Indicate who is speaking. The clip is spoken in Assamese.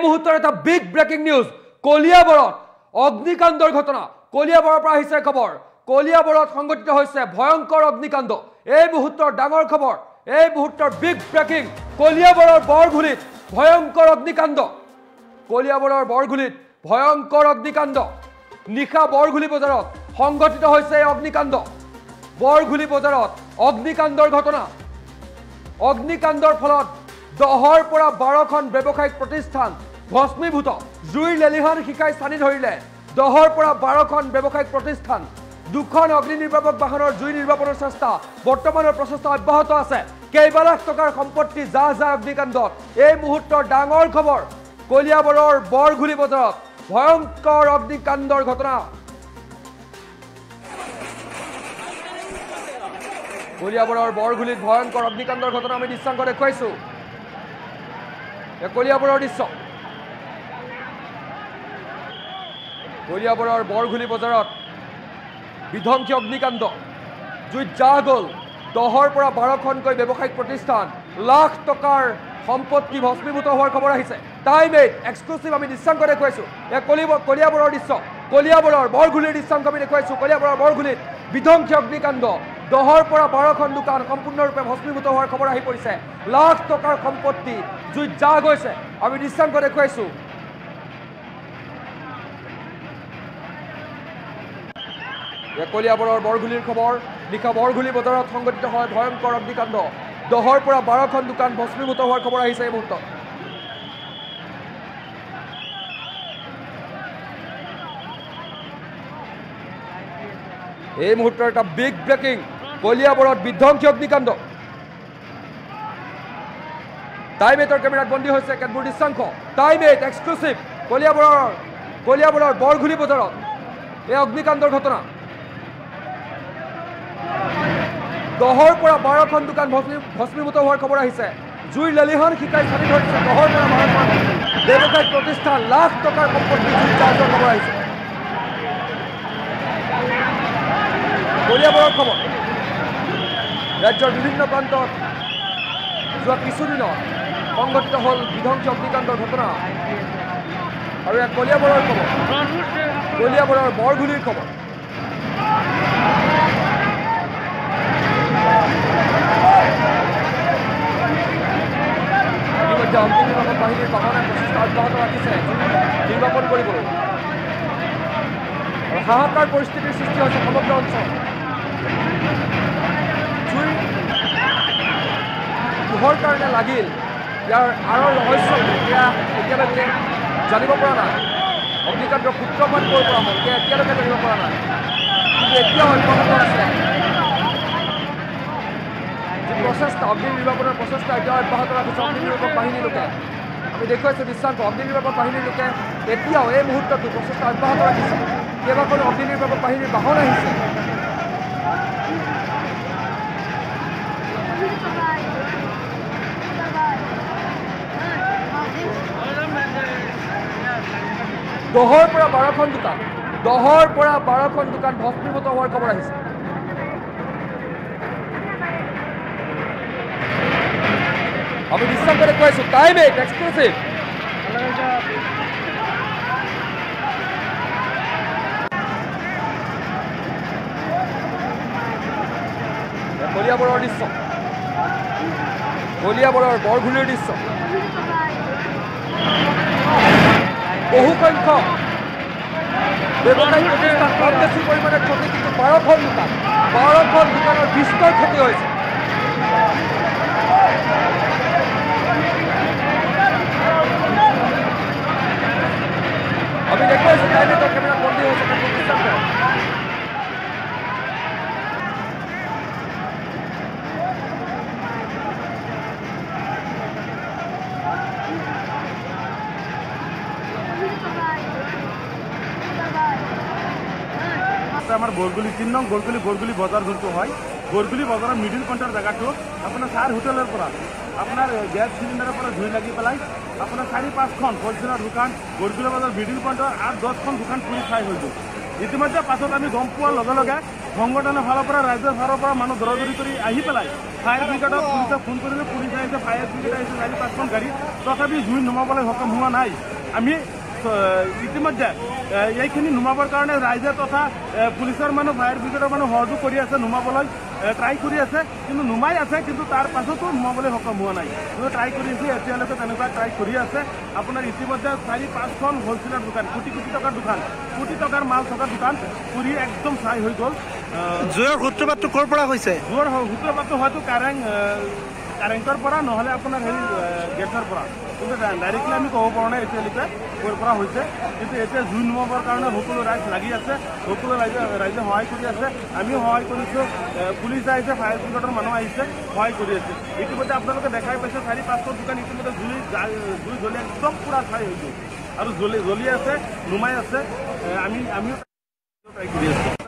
Speaker 1: মুহূৰ্তৰ এটা বিগ ব্ৰেকিং নিউজ কলিয়াবৰত অগ্নিকাণ্ডৰ ঘটনা কলিয়াবৰৰ পৰা আহিছে খবৰ কলিয়াবৰত সংঘটিত হৈছে ভয়ংকৰ অগ্নিকাণ্ড এই মুহূৰ্তৰ ডাঙৰ খবৰ এই মুহূৰ্তৰ বিগ ব্ৰেকিং কলিয়াবৰৰ বৰঘুলিত ভয়ংকৰ অগ্নিকাণ্ড কলিয়াবৰৰ বৰঘুলিত ভয়ংকৰ অগ্নিকাণ্ড নিশা বৰঘুলি বজাৰত সংঘটিত হৈছে অগ্নিকাণ্ড বৰঘুলি বজাৰত অগ্নিকাণ্ডৰ ঘটনা অগ্নিকাণ্ডৰ ফলত 10ৰ পৰা 12খন ব্যৱসায়িক প্ৰতিষ্ঠান ভস্মীভূত জুইৰ লেলিহান শিকাই স্থানী ধৰিলে 10ৰ পৰা 12খন ব্যৱসায়িক প্ৰতিষ্ঠান দুখন অগ্নি নিৰ্বাপক বাহনৰ জুই নিৰ্বাপনৰ চেষ্টা বৰ্তমানৰ প্ৰচেষ্টা অব্যাহত আছে কেইবা লাখ টকাৰ সম্পত্তি যা অগ্নিকাণ্ডত এই মুহূৰ্তৰ ডাঙৰ খবৰ কলিয়াবৰৰ বৰঘুলি বজাৰত ভয়ংকৰ অগ্নিকাণ্ডৰ ঘটনা কলিয়াবৰৰ বৰঘুলিত ভয়ংকৰ অগ্নিকাণ্ডৰ ঘটনা আমি দৃশ্যাংক দেখুৱাইছো কলিয়াবৰৰ দৃশ্য কলিয়াবৰৰ বৰঘুলি বজাৰত বিধ্বংসী অগ্নিকাণ্ড জুইত জাহ গ'ল 10ৰ পৰা 12খনকৈ ব্যৱসায়িক প্ৰতিষ্ঠান লাখ টকাৰ সম্পত্তি ভস্মীভূত হোৱাৰ খবৰ আহিছে টাইম 8 এক্সক্লুসিভ আমি দৃশ্যাংক দেখুৱাইছো কলিয়াবৰৰ দৃশ্য কলিয়াবৰৰ বৰঘুলিৰ দৃশ্যাংক আমি দেখুৱাইছো কলিয়াবৰৰ বৰঘুলিত বিধ্বংসী অগ্নিকাণ্ড 10ৰ পৰা 12খন দোকান সম্পূৰ্ণৰূপে ভস্মীভূত হোৱাৰ খবৰ আহি পৰিছে লাখ টকাৰ সম্পত্তি জুইত জাহ গৈছে আমি দৃশ্যাংক দেখুৱাইছো কলিয়াবৰৰ বৰঘুলিৰ খবৰ নিশা বৰঘুলি বজাৰত সংঘটিত হয় ভয়ংকৰ অগ্নিকাণ্ড 10ৰ পৰা 12খন দোকান ভস্মীভূত হোৱাৰ খবৰ আহিছে এই মুহূৰ্তত এই মুহূৰ্তৰ এটা বিগ ব্ৰেকিং কলিয়াবৰত বিধ্বংসী অগ্নিকাণ্ড টাইম 8ৰ কেমেৰাত বন্দী হৈছে কেতবোৰ দৃশ্যাংক টাইম 8 এক্সক্লুসিভ কলিয়াবৰৰ বৰঘুলি বজাৰত এই অগ্নিকাণ্ডৰ ঘটনা 10ৰ পৰা 12খন দোকান ভস্মীভূত হোৱাৰ খবৰ আহিছে জুইৰ লেলিহান শিকাই স্থানী ধৰিছে 10ৰ পৰা 12খন ব্যৱসায়িক প্ৰতিষ্ঠান লাখ টকাৰ সম্পত্তি জুইত জাহ যোৱাৰ খবৰ আহিছে কলিয়াবৰৰ খবৰ ৰাজ্যৰ বিভিন্ন প্ৰান্তত যোৱা কিছুদিনত সংঘটিত হ'ল বিধ্বংসী অগ্নিকাণ্ডৰ ঘটনা আৰু এক কলিয়াবৰৰ খবৰ কলিয়াবৰৰ বৰঘুলিৰ খবৰ ইতিমধ্যে অগ্নি নিৰ্বাপক বাহিনীৰ বাহনে প্ৰচেষ্টা অব্যাহত ৰাখিছে নিৰ্বাপন কৰিবলৈ আৰু হাহাকাৰ পৰিস্থিতিৰ সৃষ্টি হৈছে সমগ্ৰ অঞ্চল জুই কিহৰ কাৰণে লাগিল ইয়াৰ আঁৰৰ ৰহস্য এতিয়ালৈকে জানিব পৰা নাই অগ্নিকাণ্ডৰ সূত্ৰপাত ক'ৰ পৰা হ'ল এতিয়ালৈকে জানিব পৰা নাই কিন্তু এতিয়াও অব্যাহত আছে যি প্ৰচেষ্টা অগ্নি নিৰ্বাপনৰ প্ৰচেষ্টা এতিয়াও অব্যাহত ৰাখিছে অগ্নি নিৰ্বাপক বাহিনীৰ লোকে আমি দেখুৱাইছোঁ দৃশ্যাংক অগ্নি নিৰ্বাপক বাহিনীৰ লোকে এতিয়াও এই মুহূৰ্ততো প্ৰচেষ্টা অব্যাহত ৰাখিছে কেইবাখনো অগ্নি নিৰ্বাপক বাহিনীৰ বাহন আহিছে দহৰ পৰা 12খন দোকান ভস্মীভূত হোৱাৰ খবৰ আহিছে আমি দৃশ্যাংক দেখুৱাইছো টাইম 8 এক্সক্লুসিভ কলিয়াবৰৰ দৃশ্য কলিয়াবৰৰ বৰঘুলিৰ দৃশ্য বহু সংখ্যক ব্যৱসায়িক প্ৰতিষ্ঠান কম বেছি পৰিমাণে ক্ষতি কিন্তু 12খন দোকানৰ বিস্তৰ ক্ষতি হৈছে আমি দেখুৱাইছোঁ টাইমেটৰ কেমেৰা বন্দী হৈছে
Speaker 2: আমার বৰগুলি 3 নং বৰগুলি বজাৰ যোনটো হয় বৰগুলি বজাৰৰ মিডিল পইণ্টৰ জেগাটো আপোনাৰ 4 হোটেলৰ পৰা আপোনাৰ গ্যাস সিলিণ্ডাৰৰ পৰা ধুই লাগি পেলাই আপোনাৰ 4-5খন হোলচেলৰ দোকান বৰগুলি বজাৰ মিডিল পইণ্টৰ 8-10খন দোকান পুৰি খাই হৈ গ'ল ইতিমধ্যে পাছত আমি গম পোৱাৰ লগে লগে সংগঠনৰ ফালৰ পৰা ৰাইজৰ ফালৰ পৰা মানুহ দৌৰাদৌৰি কৰি আহি পেলাই ফায়াৰ ব্ৰিগেডক পুলিচক ফোন কৰিলে পুলিচ আহিছে ফায়াৰ ব্ৰিগেড আহিছে 4-5খন গাড়ী তথাপি জুই নুমাবলৈ সক্ষম হোৱা নাই আমি ইতিমধ্যে এইখিনি নুমাবৰ কাৰণে ৰাইজে তথা পুলিচৰ মানুহ ফায়াৰ ব্ৰিগেডৰ মানুহ সহযোগ কৰি আছে নুমাবলৈ ট্ৰাই কৰি আছে কিন্তু নুমাই আছে কিন্তু তাৰ পাছতো নুমাবলৈ সক্ষম হোৱা নাই কিন্তু ট্ৰাই কৰি আছে এতিয়ালৈকে তেনেকুৱা ট্ৰাই কৰি আছে আপোনাৰ ইতিমধ্যে 4-5খন হ'লচেলাৰ দোকান কোটি টকাৰ দোকান কোটি টকাৰ মাল থকা দোকান পুৰি একদম ছাই হৈ গ'ল
Speaker 3: জুইৰ সূত্ৰপাতটো ক'ৰ পৰা হৈছে
Speaker 2: জুইৰ সূত্ৰপাতটো হয়তো কাৰেণ্টৰ পৰা নহ'লে আপোনাৰ হেৰি গেছৰ পৰা কিন্তু ডাইৰেক্টলি আমি ক'ব পৰা নাই এতিয়ালৈকে ক'ৰ পৰা হৈছে কিন্তু এতিয়া জুই নুমাবৰ কাৰণে সকলো ৰাইজ লাগি আছে সকলো ৰাইজে সহায় কৰি আছে আমিও সহায় কৰিছোঁ পুলিচ আহিছে ফায়াৰ ব্ৰিগেডৰ মানুহ আহিছে সহায় কৰি আছে ইতিমধ্যে আপোনালোকে দেখাই পাইছে 4-5খন দোকান ইতিমধ্যে জুই জ্বলি একদম পূৰা ছাই হৈ গ'ল আৰু জ্বলি আছে নুমাই আছে আমিও ট্ৰাই কৰি আছোঁ